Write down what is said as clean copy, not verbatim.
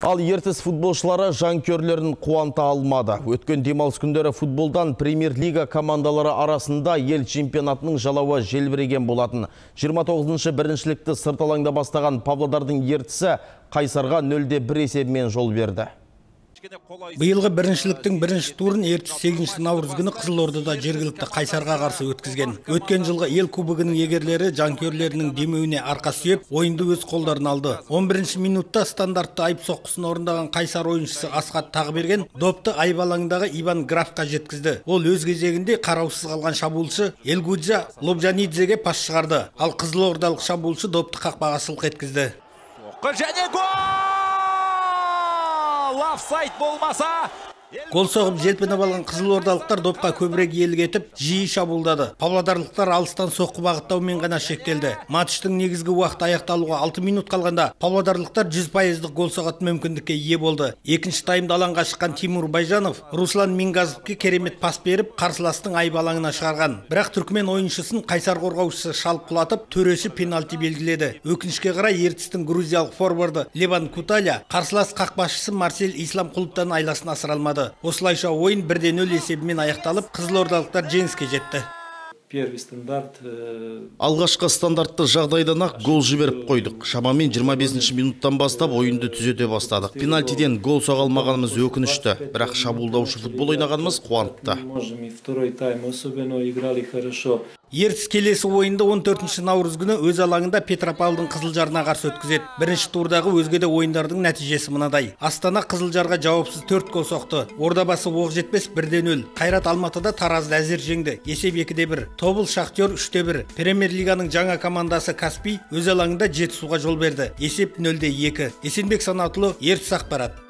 Ал ертіс футболшылары жанкерлерін қуанта алмады. Өткен демалыс күндері футболдан премьер-лига командалары арасында ел чемпионатының жалауы желбіреген болатын. 29-шы біріншілікті сырт алаңда бастаған Павлодардың ертісі Қайсарға 0-1 есебімен жол берді. Биылғы біріншіліктің бірінші турын ертіс 8 наурыз күні Қызылордада жергілікті Қайсарға қарсы өткізген. Өткен жылғы ел кубогының егерлері жанкерлерінің демеуіне арқа сүйеп, ойынды өз қолдарына алды. 11 минутта стандартты айып соққысын орындаған Қайсар ойыншысы Асқат Тағберген допты айып алаңындағы Иван Графқа жеткізді. Ол өз кезегінде қараусыз қалған шабуылшы Элгуджа Лобжанидзеге пас шығарды. Ал қызылордалық шабуылшы допты қақпаға сылқ еткізді. Және гол! Офсайд болмаса! Гол соғып желпініп алған қызылордалықтар допқа көбірек иелік етіп, жиі шабуылдады. Павлодарлықтар алыстан соққы бағыттаумен ғана шектелді. Матчтың негізгі уақыт аяқталуға 6 минут қалғанда Павлодарлықтар 100% гол соғатын мүмкіндікке ие болды. Екінші таймда алаңға шыққан Тимур Байжанов Руслан Мингазовке керемет пас беріп, қарсыластың айып алаңына шығарған. Бірақ түркмен ойыншысын Қайсар қорғаушысы шалып құлатып, төресі пенальти белгіледі. Өкінішке қарай ертістің грузиялық форварды Леван Куталя қарсылас қақпашысы Марсель Исламқұловтан айласын асыра алмады. Осылайша ойын 1-0 есебімен аяқталып, қызылордалықтар жеңіске жетті. Алғашқы стандартты жағдайдан-ақ гол жіберіп қойдық. Шамамен 25 минуттан бастап ойынды түзете бастадық. Пенальтиден гол соға алмағанымыз өкінішті, бірақ шабуылдаушы футбол ойнағанымыз қуантты. Ертіс келесі ойынды 14 наурыз күні өз алаңында Петропавлдың Қызылжарына қарсы өткізеді. Бірінші турдағы өзге де ойындардың нәтижесі мынадай. Астана Қызылжарға жауапсыз 4 гол соқты. Ордабасы оқ жетпес 1-0. Қайрат Алматыда Таразды әзер жеңді. Есеп 2-1. Тобыл Шахтер 3-1. Премьер-лиганың жаңа командасы Каспий өз алаңында Жетісуға жол берді. Есеп 0-2. Есенбек Санатұлы, Ертіс ақпарат.